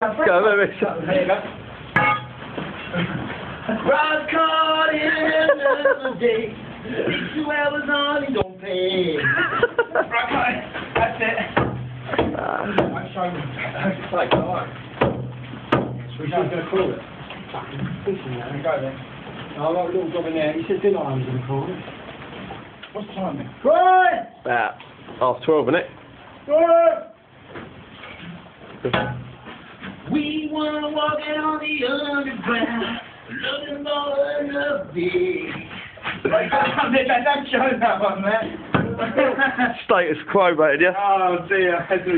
Go, baby. There you go. Rock caught in another day. 2 hours on, he don't pay. Right, that's it. I'm showing you. It's like, alright. We're just going to call it. Fucking fishing now. Go then. I've got a little job in there. He said dinner I was going to call it. What's the time then? Right! About 12:30, isn't it? Right! We wanna walk out on the underground, looking for another day. Don't show that one, man. Status quo, mate, yeah? Oh dear.